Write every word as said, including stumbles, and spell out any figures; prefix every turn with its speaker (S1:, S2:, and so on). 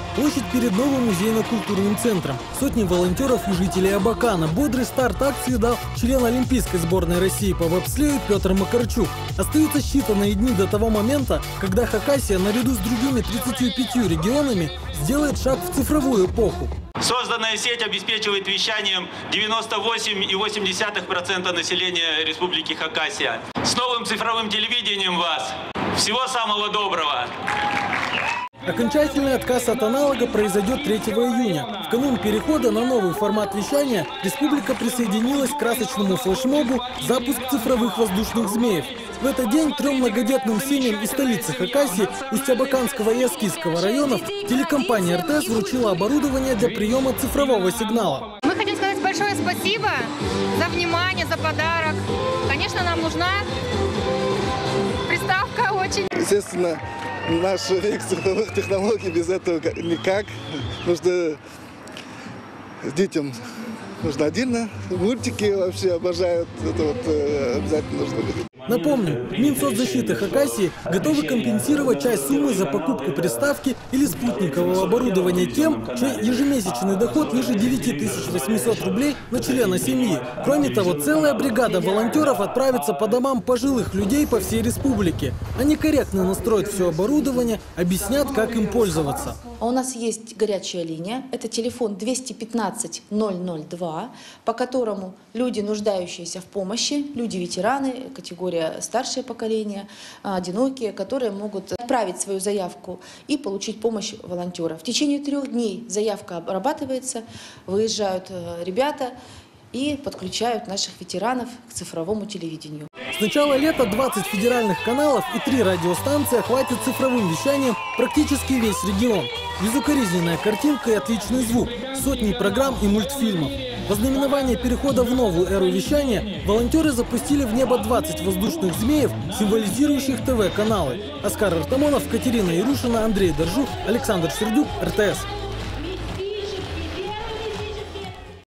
S1: Площадь перед новым музейно-культурным центром. Сотни волонтеров и жителей Абакана. Бодрый старт акции дал член Олимпийской сборной России по бобслею Петр Макарчук. Остаются считанные дни до того момента, когда Хакасия наряду с другими тридцатью пятью регионами сделает шаг в цифровую эпоху.
S2: Созданная сеть обеспечивает вещанием девяносто восемь и восемь десятых процента населения Республики Хакасия. С новым цифровым телевидением вас! Всего самого доброго!
S1: Окончательный отказ от аналога произойдет третьего июня. В канун перехода на новый формат вещания республика присоединилась к красочному флешмобу «Запуск цифровых воздушных змеев». В этот день трем многодетным семьям из столицы Хакасии, Усть-Абаканского и Аскийского районов, телекомпания эр тэ эс вручила оборудование для приема цифрового сигнала.
S3: Мы хотим сказать большое спасибо за внимание, за подарок. Конечно, нам нужна приставка очень.
S4: Естественно, наш век цифровых технологий без этого никак. Нужно детям нужно отдельно. Мультики вообще обожают. Это вот обязательно нужно будет.
S1: Напомню, Минсоцзащиты Хакасии готовы компенсировать часть суммы за покупку приставки или спутникового оборудования тем, чей ежемесячный доход ниже девяти тысяч восьмисот рублей на члена семьи. Кроме того, целая бригада волонтеров отправится по домам пожилых людей по всей республике. Они корректно настроят все оборудование, объяснят, как им пользоваться.
S5: А у нас есть горячая линия, это телефон двести пятнадцать ноль ноль два, по которому люди, нуждающиеся в помощи, люди-ветераны, категория старшее поколение, одинокие, которые могут отправить свою заявку и получить помощь волонтера. В течение трех дней заявка обрабатывается, выезжают ребята и подключают наших ветеранов к цифровому телевидению.
S1: С начала лета двадцать федеральных каналов и три радиостанции охватят цифровым вещанием практически весь регион. Безукоризненная картинка и отличный звук, сотни программ и мультфильмов. Во знаменование перехода в новую эру вещания волонтеры запустили в небо двадцать воздушных змеев, символизирующих ТВ-каналы. Оскар Артамонов, Катерина Ярушина, Андрей Доржук, Александр Сердюк, эр тэ эс.